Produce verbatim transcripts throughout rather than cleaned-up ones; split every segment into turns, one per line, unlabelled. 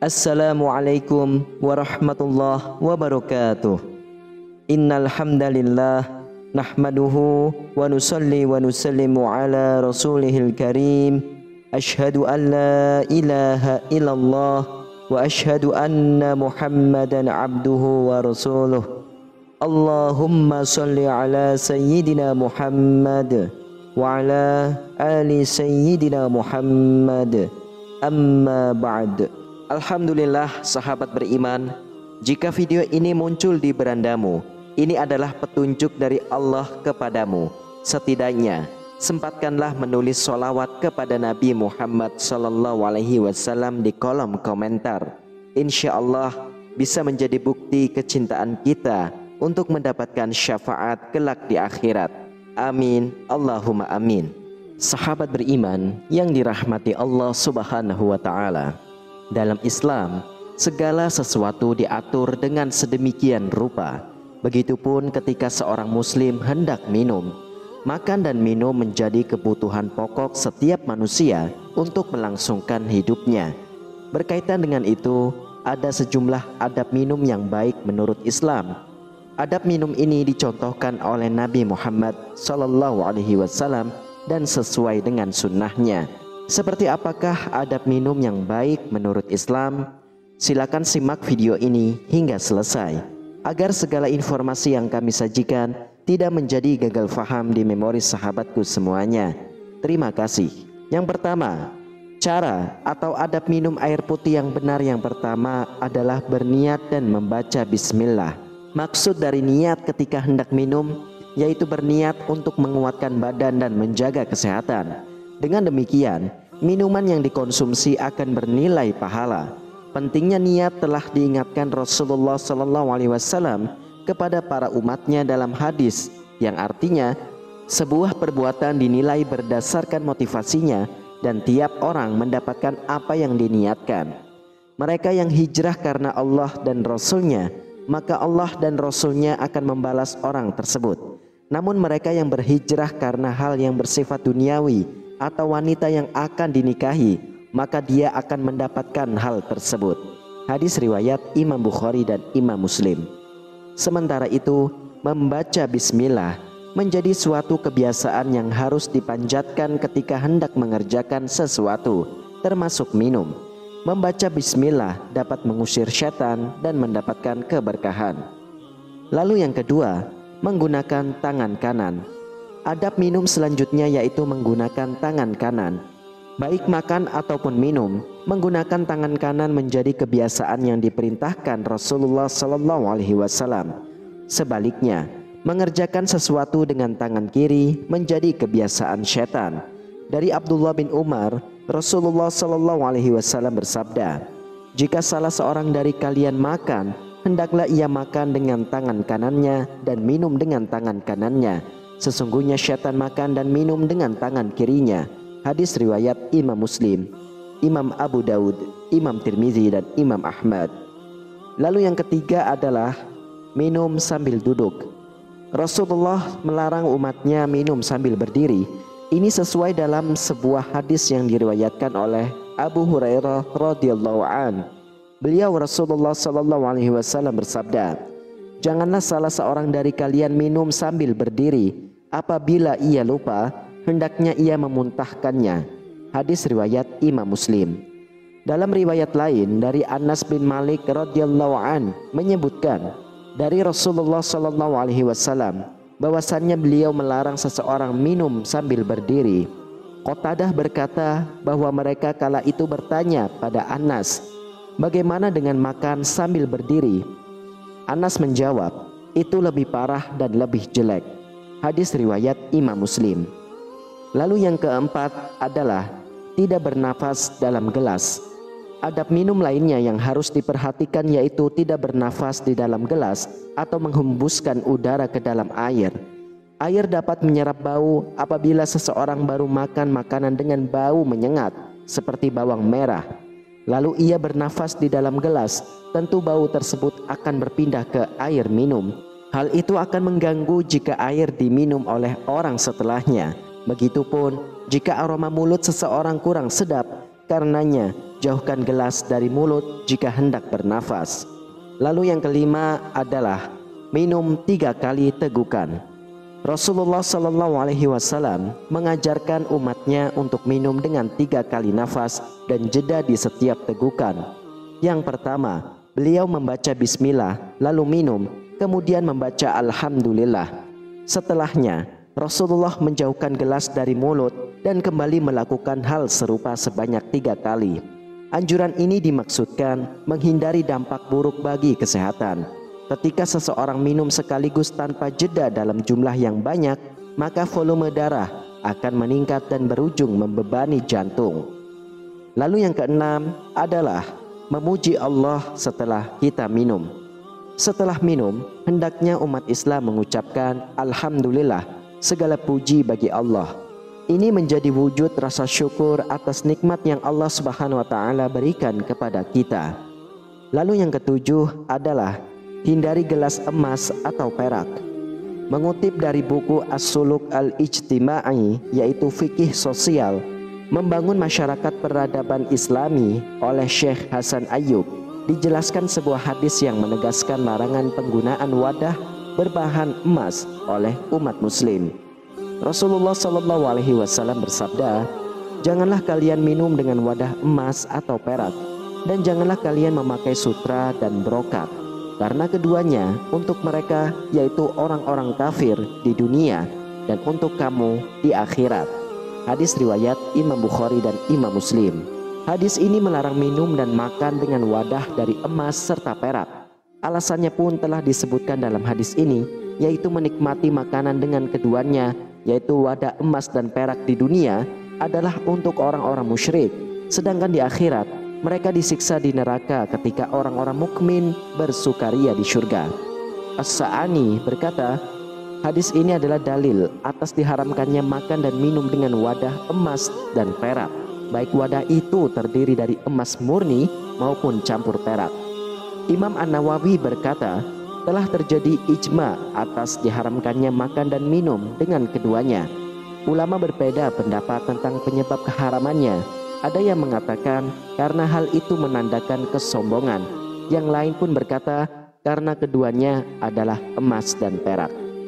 Assalamualaikum warahmatullahi wabarakatuh. Innal hamdalillah nahmaduhu wa nusalli wa nusallimu ala rasulihil karim. Ashhadu an la ilaha illallah wa ashhadu anna Muhammadan abduhu wa rasuluh. Allahumma salli ala sayyidina Muhammad wa ala ali sayyidina Muhammad. Amma ba'd. Alhamdulillah sahabat beriman, jika video ini muncul di berandamu, ini adalah petunjuk dari Allah kepadamu. Setidaknya sempatkanlah menulis sholawat kepada Nabi Muhammad sallallahu alaihi wasallam di kolom komentar. Insya Allah bisa menjadi bukti kecintaan kita untuk mendapatkan syafaat kelak di akhirat. Amin, Allahumma amin. Sahabat beriman yang dirahmati Allah subhanahu wa ta'ala, dalam Islam, segala sesuatu diatur dengan sedemikian rupa. Begitupun ketika seorang muslim hendak minum. Makan dan minum menjadi kebutuhan pokok setiap manusia untuk melangsungkan hidupnya. Berkaitan dengan itu, ada sejumlah adab minum yang baik menurut Islam. Adab minum ini dicontohkan oleh Nabi Muhammad sallallahu alaihi wasallam dan sesuai dengan sunnahnya. Seperti apakah adab minum yang baik menurut Islam? Silakan simak video ini hingga selesai, agar segala informasi yang kami sajikan tidak menjadi gagal faham di memori sahabatku semuanya. Terima kasih. Yang pertama, cara atau adab minum air putih yang benar yang pertama adalah berniat dan membaca bismillah. Maksud dari niat ketika hendak minum yaitu berniat untuk menguatkan badan dan menjaga kesehatan. Dengan demikian, minuman yang dikonsumsi akan bernilai pahala. Pentingnya niat telah diingatkan Rasulullah sallallahu alaihi wasallam kepada para umatnya dalam hadis yang artinya sebuah perbuatan dinilai berdasarkan motivasinya dan tiap orang mendapatkan apa yang diniatkan. Mereka yang hijrah karena Allah dan Rasulnya, maka Allah dan Rasulnya akan membalas orang tersebut. Namun mereka yang berhijrah karena hal yang bersifat duniawi atau wanita yang akan dinikahi, maka dia akan mendapatkan hal tersebut. Hadis riwayat Imam Bukhari dan Imam Muslim. Sementara itu, membaca bismillah menjadi suatu kebiasaan yang harus dipanjatkan ketika hendak mengerjakan sesuatu, termasuk minum. Membaca bismillah dapat mengusir syaitan dan mendapatkan keberkahan. Lalu yang kedua, menggunakan tangan kanan. Adab minum selanjutnya yaitu menggunakan tangan kanan. Baik makan ataupun minum, menggunakan tangan kanan menjadi kebiasaan yang diperintahkan Rasulullah sallallahu alaihi wasallam. Sebaliknya, mengerjakan sesuatu dengan tangan kiri menjadi kebiasaan syaitan. Dari Abdullah bin Umar, Rasulullah sallallahu alaihi wasallam bersabda, "Jika salah seorang dari kalian makan, hendaklah ia makan dengan tangan kanannya dan minum dengan tangan kanannya. Sesungguhnya syaitan makan dan minum dengan tangan kirinya." Hadis riwayat Imam Muslim, Imam Abu Daud, Imam Tirmizi dan Imam Ahmad. Lalu yang ketiga adalah minum sambil duduk. Rasulullah melarang umatnya minum sambil berdiri. Ini sesuai dalam sebuah hadis yang diriwayatkan oleh Abu Hurairah radhiyallahu an. Beliau Rasulullah sallallahu alaihi wasallam bersabda, "Janganlah salah seorang dari kalian minum sambil berdiri. Apabila ia lupa, hendaknya ia memuntahkannya." Hadis riwayat Imam Muslim. Dalam riwayat lain dari Anas bin Malik radhiyallahu an menyebutkan dari Rasulullah sallallahu alaihi wasallam bahwasannya beliau melarang seseorang minum sambil berdiri. Qatadah berkata bahwa mereka kala itu bertanya pada Anas, "Bagaimana dengan makan sambil berdiri?" Anas menjawab, "Itu lebih parah dan lebih jelek." Hadis riwayat Imam Muslim. Lalu yang keempat adalah tidak bernafas dalam gelas. Adab minum lainnya yang harus diperhatikan yaitu tidak bernafas di dalam gelas atau menghembuskan udara ke dalam air. Air dapat menyerap bau apabila seseorang baru makan makanan dengan bau menyengat seperti bawang merah. Lalu ia bernafas di dalam gelas, tentu bau tersebut akan berpindah ke air minum. Hal itu akan mengganggu jika air diminum oleh orang setelahnya. Begitupun jika aroma mulut seseorang kurang sedap, karenanya jauhkan gelas dari mulut jika hendak bernafas. Lalu yang kelima adalah minum tiga kali tegukan. Rasulullah Shallallahu Alaihi Wasallam mengajarkan umatnya untuk minum dengan tiga kali nafas dan jeda di setiap tegukan. Yang pertama, beliau membaca Bismillah, lalu minum, kemudian membaca Alhamdulillah. Setelahnya, Rasulullah menjauhkan gelas dari mulut dan kembali melakukan hal serupa sebanyak tiga kali. Anjuran ini dimaksudkan menghindari dampak buruk bagi kesehatan. Ketika seseorang minum sekaligus tanpa jeda dalam jumlah yang banyak, maka volume darah akan meningkat dan berujung membebani jantung. Lalu yang keenam adalah memuji Allah setelah kita minum. Setelah minum, hendaknya umat Islam mengucapkan Alhamdulillah, segala puji bagi Allah. Ini menjadi wujud rasa syukur atas nikmat yang Allah Subhanahu wa taala berikan kepada kita. Lalu yang ketujuh adalah hindari gelas emas atau perak. Mengutip dari buku As-Suluk Al-Ijtima'i, yaitu fikih sosial membangun masyarakat peradaban Islami oleh Syekh Hasan Ayyub, dijelaskan sebuah hadis yang menegaskan larangan penggunaan wadah berbahan emas oleh umat muslim. Rasulullah Shallallahu Alaihi Wasallam bersabda, janganlah kalian minum dengan wadah emas atau perak, dan janganlah kalian memakai sutra dan brokat, karena keduanya untuk mereka yaitu orang-orang kafir di dunia dan untuk kamu di akhirat. Hadis riwayat Imam Bukhari dan Imam Muslim. Hadis ini melarang minum dan makan dengan wadah dari emas serta perak. Alasannya pun telah disebutkan dalam hadis ini, yaitu menikmati makanan dengan keduanya, yaitu wadah emas dan perak di dunia adalah untuk orang-orang musyrik, sedangkan di akhirat mereka disiksa di neraka ketika orang-orang mukmin bersukaria di surga. As-Sa'ani berkata, hadis ini adalah dalil atas diharamkannya makan dan minum dengan wadah emas dan perak, baik wadah itu terdiri dari emas murni maupun campur perak. Imam An-Nawawi berkata, telah terjadi ijma atas diharamkannya makan dan minum dengan keduanya. Ulama berbeda pendapat tentang penyebab keharamannya. Ada yang mengatakan karena hal itu menandakan kesombongan. Yang lain pun berkata karena keduanya adalah emas dan perak.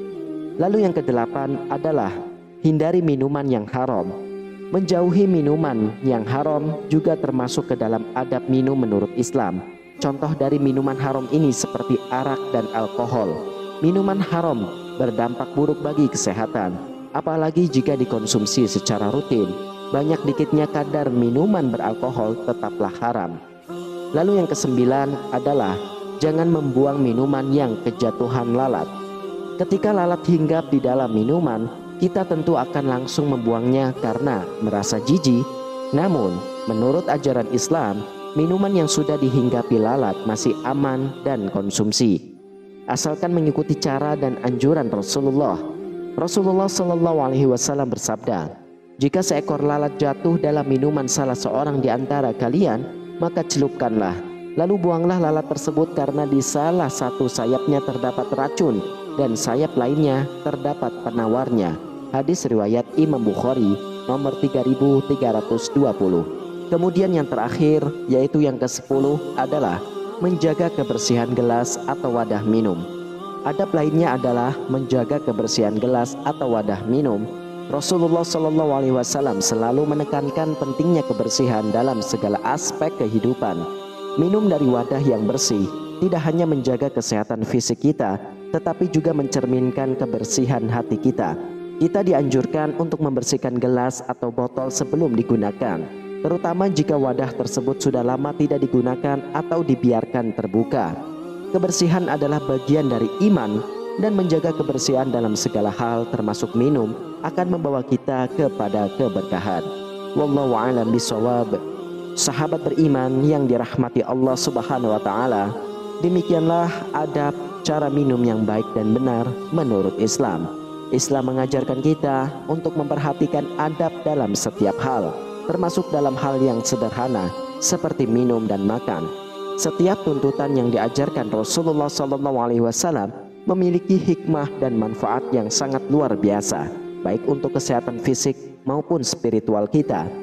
Lalu yang kedelapan adalah hindari minuman yang haram. Menjauhi minuman yang haram juga termasuk ke dalam adab minum menurut Islam. Contoh dari minuman haram ini seperti arak dan alkohol. Minuman haram berdampak buruk bagi kesehatan, apalagi jika dikonsumsi secara rutin. Banyak dikitnya kadar minuman beralkohol tetaplah haram. Lalu yang kesembilan adalah jangan membuang minuman yang kejatuhan lalat. Ketika lalat hinggap di dalam minuman, kita tentu akan langsung membuangnya karena merasa jijik. Namun, menurut ajaran Islam, minuman yang sudah dihinggapi lalat masih aman dan konsumsi, asalkan mengikuti cara dan anjuran Rasulullah. Rasulullah Shallallahu Alaihi Wasallam bersabda, jika seekor lalat jatuh dalam minuman salah seorang di antara kalian, maka celupkanlah, lalu buanglah lalat tersebut karena di salah satu sayapnya terdapat racun dan sayap lainnya terdapat penawarnya. Hadis riwayat Imam Bukhari nomor tiga ribu tiga ratus dua puluh. Kemudian yang terakhir, yaitu yang kesepuluh, adalah menjaga kebersihan gelas atau wadah minum. Adab lainnya adalah menjaga kebersihan gelas atau wadah minum. Rasulullah Shallallahu Alaihi Wasallam selalu menekankan pentingnya kebersihan dalam segala aspek kehidupan. Minum dari wadah yang bersih tidak hanya menjaga kesehatan fisik kita, tetapi juga mencerminkan kebersihan hati kita. Kita dianjurkan untuk membersihkan gelas atau botol sebelum digunakan, terutama jika wadah tersebut sudah lama tidak digunakan atau dibiarkan terbuka. Kebersihan adalah bagian dari iman, dan menjaga kebersihan dalam segala hal termasuk minum akan membawa kita kepada keberkahan. Wallahu a'lam bishawab. Sahabat beriman yang dirahmati Allah Subhanahu wa taala, demikianlah adab cara minum yang baik dan benar menurut Islam. Islam mengajarkan kita untuk memperhatikan adab dalam setiap hal, termasuk dalam hal yang sederhana seperti minum dan makan. Setiap tuntutan yang diajarkan Rasulullah Shallallahu Alaihi Wasallam memiliki hikmah dan manfaat yang sangat luar biasa, baik untuk kesehatan fisik maupun spiritual kita.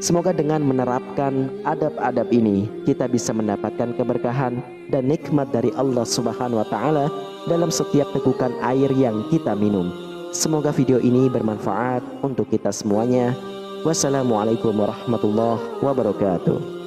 Semoga dengan menerapkan adab-adab ini kita bisa mendapatkan keberkahan dan nikmat dari Allah Subhanahu wa taala dalam setiap tegukan air yang kita minum. Semoga video ini bermanfaat untuk kita semuanya. Wassalamualaikum warahmatullahi wabarakatuh.